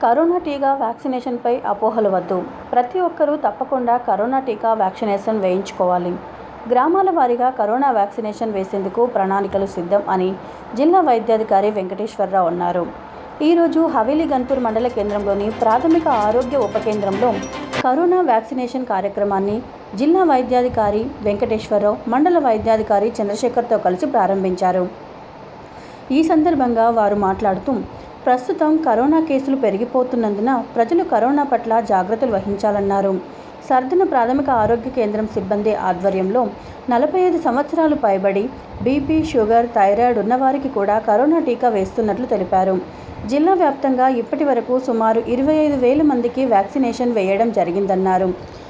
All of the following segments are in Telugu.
కరోనా టీకా వ్యాక్సినేషన్పై అపోహలు వద్దు. ప్రతి ఒక్కరూ తప్పకుండా కరోనా టీకా వ్యాక్సినేషన్ వేయించుకోవాలి. గ్రామాల వారీగా కరోనా వ్యాక్సినేషన్ వేసేందుకు ప్రణాళికలు సిద్ధం అని జిల్లా వైద్యాధికారి వెంకటేశ్వరరావు అన్నారు. ఈరోజు హవేలీ గన్పూర్ మండల కేంద్రంలోని ప్రాథమిక ఆరోగ్య ఉప కేంద్రంలో కరోనా వ్యాక్సినేషన్ కార్యక్రమాన్ని జిల్లా వైద్యాధికారి వెంకటేశ్వరరావు, మండల వైద్యాధికారి చంద్రశేఖర్తో కలిసి ప్రారంభించారు. ఈ సందర్భంగా వారు మాట్లాడుతూ, ప్రస్తుతం కరోనా కేసులు పెరిగిపోతున్నందున ప్రజలు కరోనా పట్ల జాగ్రత్తలు వహించాలన్నారు. సర్దున ప్రాథమిక ఆరోగ్య కేంద్రం సిబ్బంది ఆధ్వర్యంలో 45 సంవత్సరాలు పైబడి బీపీ, షుగర్, థైరాయిడ్ ఉన్నవారికి కూడా కరోనా టీకా వేస్తున్నట్లు తెలిపారు. జిల్లా వ్యాప్తంగా ఇప్పటి వరకు సుమారు 25,000 మందికి వ్యాక్సినేషన్ వేయడం జరిగిందన్నారు.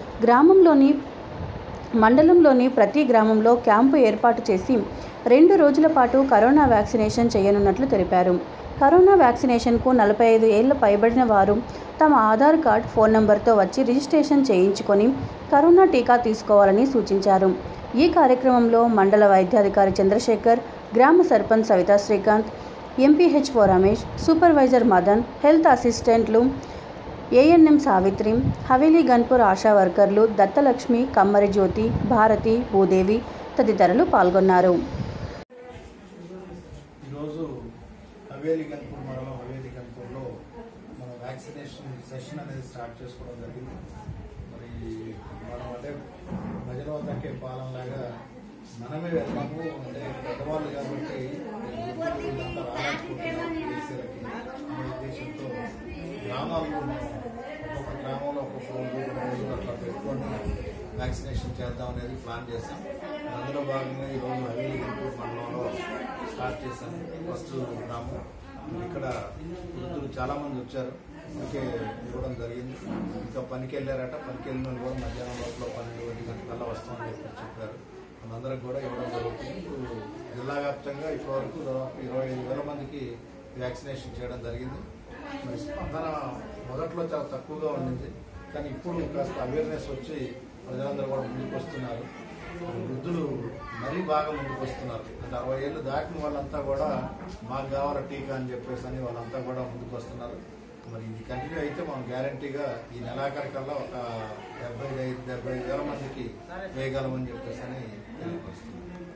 మండలంలోని ప్రతి గ్రామంలో క్యాంపు ఏర్పాటు చేసి 2 రోజుల పాటు కరోనా వ్యాక్సినేషన్ చేయనున్నట్లు తెలిపారు. కరోనా వ్యాక్సినేషన్కు 45 ఏళ్ల పైబడిన వారు తమ ఆధార్ కార్డ్, ఫోన్ నంబర్తో వచ్చి రిజిస్ట్రేషన్ చేయించుకొని కరోనా టీకా తీసుకోవాలని సూచించారు. ఈ కార్యక్రమంలో మండల వైద్యాధికారి చంద్రశేఖర్, గ్రామ sarpanch Savitha Srikanth, MPHO Ramesh, supervisor Madan, health అసిస్టెంట్లు ఏఎన్ఎం సావిత్రి, హవేలీ గన్పూర్ ఆశా వర్కర్లు దత్తలక్ష్మి, కమ్మరి జ్యోతి, భారతి, భూదేవి తదితరులు పాల్గొన్నారు. హవేలీ గన్పూర్ మండలం హవేలీ గన్పూర్లో మన వ్యాక్సినేషన్ సెషన్ అనేది స్టార్ట్ చేసుకోవడం జరిగింది. మరి మనం అంటే ప్రజల వద్దకే పాలనలాగా మనమే వెళ్తాము. అంటే పెద్దవాళ్ళు కాబట్టి వీళ్ళంతా రాలేకపోతున్నారు కేసీలకి అనే ఉద్దేశంతో గ్రామాల్లో ఒక్కొక్క గ్రామంలో ఒక్కొక్క రోజులు అట్లా పెట్టుకొని వ్యాక్సినేషన్ చేద్దాం అనేది ప్లాన్ చేశాం. అందులో భాగంగా ఈరోజు హవేలీ గన్పూర్ మండలంలో స్టార్ట్ చేశాను. ఫస్ట్ గ్రామం ఇక్కడ వృద్ధులు చాలామంది వచ్చారు, అందుకే ఇవ్వడం జరిగింది. ఇంకా పనికి వెళ్ళారట, పనికి వెళ్ళిన వాళ్ళు కూడా మధ్యాహ్నం లోపల 12 గంటలకల్లా వస్తామని చెప్పారు. మనందరికి కూడా ఇవ్వడం జరుగుతుంది. ఇప్పుడు జిల్లా వ్యాప్తంగా ఇప్పటివరకు 25,000 మందికి వ్యాక్సినేషన్ చేయడం జరిగింది. మరి స్పందన మొదట్లో చాలా తక్కువగా ఉండింది, కానీ ఇప్పుడు కాస్త అవేర్నెస్ వచ్చి ప్రజలందరూ కూడా ముందుకు వస్తున్నారు. వృద్ధులు మరీ బాగా ముందుకు వస్తున్నారు. అంటే 60 ఏళ్ళు దాటిన వాళ్ళంతా కూడా మాకు కావాల టీకా అని చెప్పేసి అని వాళ్ళంతా కూడా ముందుకు వస్తున్నారు. మరి ఇది కంటిన్యూ అయితే మనం గ్యారంటీగా ఈ నెలాఖరికల్లా ఒక 75,000 మందికి వేయగలమని చెప్పేసి అని తెలియపరుస్తున్నాం.